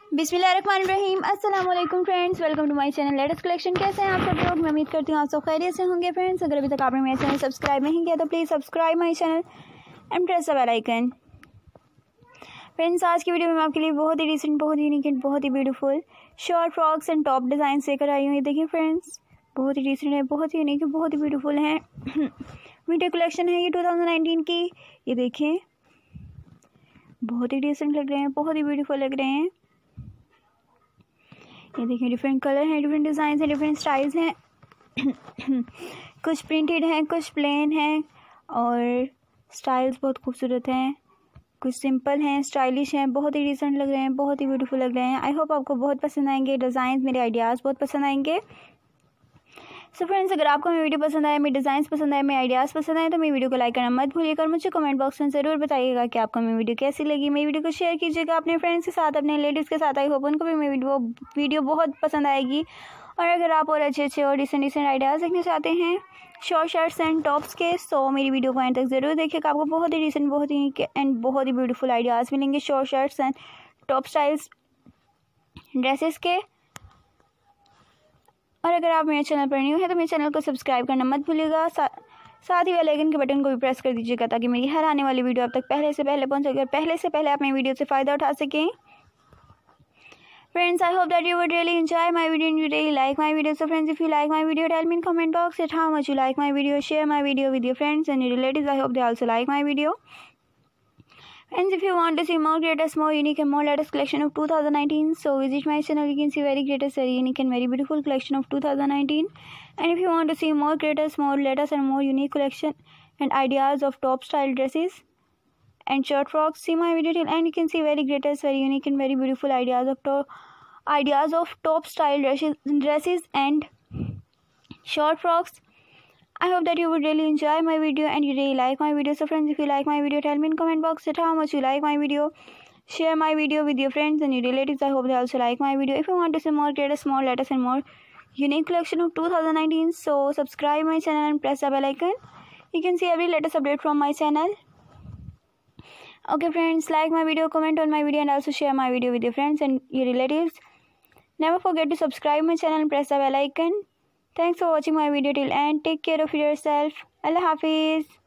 बिस्मिल्लाहिर्रहमानिर्रहीम। अस्सलाम वालेकुम friends, welcome to my channel latest collection. कैसे हैं आप सब लोग? मैं उम्मीद करती हूँ आप सब खैरियत से होंगे। फ्रेंड्स, अगर अभी तक आपने मेरा चैनल सब्सक्राइब नहीं किया तो please subscribe my channel and press the bell icon. Friends, आज की वीडियो में मैं आपके लिए बहुत ही डिसेंट, बहुत ही यूनिक एंड बहुत ही beautiful short frocks and top design लेकर आई हूँ। ये देखिए फ्रेंड्स, बहुत ही डिसेंट है, बहुत ही यूनिक है, बहुत ही ब्यूटीफुल है। विंटर कलेक्शन है ये 2019 की। ये देखिए, बहुत ही डिसेंट लग रहे हैं, बहुत ही ब्यूटीफुल लग रहे हैं। ये देखिए, डिफरेंट कलर हैं, डिफरेंट डिज़ाइन हैं, डिफरेंट स्टाइल्स हैं। कुछ प्रिंटेड हैं, कुछ प्लेन हैं और स्टाइल्स बहुत खूबसूरत हैं। कुछ सिंपल हैं, स्टाइलिश हैं, बहुत ही डिसेंट लग रहे हैं, बहुत ही ब्यूटीफुल लग रहे हैं। आई होप आपको बहुत पसंद आएंगे डिज़ाइन, मेरे आइडियाज़ बहुत पसंद आएंगे। सो फ्रेंड्स, अगर आपको मेरी वीडियो पसंद आए, मेरे डिज़ाइन पसंद आए, मेरे आइडियाज़ पसंद आए तो मेरी वीडियो को लाइक करना मत भूलिएगा और मुझे कमेंट बॉक्स में ज़रूर बताइएगा कि आपको मेरी वीडियो कैसी लगी। मेरी वीडियो को शेयर कीजिएगा अपने फ्रेंड्स के साथ, अपने रिलेटिव्स के साथ। आई होप उनको भी मेरी वीडियो बहुत पसंद आएगी। और अगर आप और अच्छे और डिसेंट आइडियाज़ देखना चाहते हैं शॉर्ट शर्ट्स एंड टॉप्स के, सो मेरी वीडियो को एंड तक ज़रूर देखिएगा। आपको बहुत ही डिसेंट, बहुत ही एंड बहुत ही ब्यूटीफुल आइडियाज़ मिलेंगे short shirts and top styles dresses के। और अगर आप मेरे चैनल पर न्यू हैं तो मेरे चैनल को सब्सक्राइब करना मत भूलिएगा। साथ ही बेल आइकन के बटन को भी प्रेस कर दीजिएगा ताकि मेरी हर आने वाली वीडियो आप तक पहले से पहले पहुंच सके और पहले से पहले आप मेरी वीडियो से फ़ायदा उठा सकें। Friends, I hope that you would really enjoy my video and you really like my video. So friends, if you like my video, tell me in comment box that how much you like my video. Share my video with your friends and your relatives. I hope they also like my video. Friends, if you want to see more greatest, more unique and more latest collection of 2019, so visit my channel. You can see very greatest, very unique and very beautiful collection of 2019. And if you want to see more greatest, more latest and more unique collection and ideas of top style dresses and short frocks, see my video till end. You can see very greatest, very unique and very beautiful ideas of top style dresses and short frocks. I hope that you would really enjoy my video and you really like my video. So friends, if you like my video, tell me in comment box that how much you like my video. Share my video with your friends and your relatives. I hope they also like my video. If you want to see more greatest, more latest and more unique collection of 2019, so subscribe my channel and press the bell icon. You can see every latest update from my channel. Okay friends, like my video, comment on my video and also share my video with your friends and your relatives. Never forget to subscribe my channel and press the bell icon. Thanks for watching my video till end. Take care of yourself. Allah Hafiz.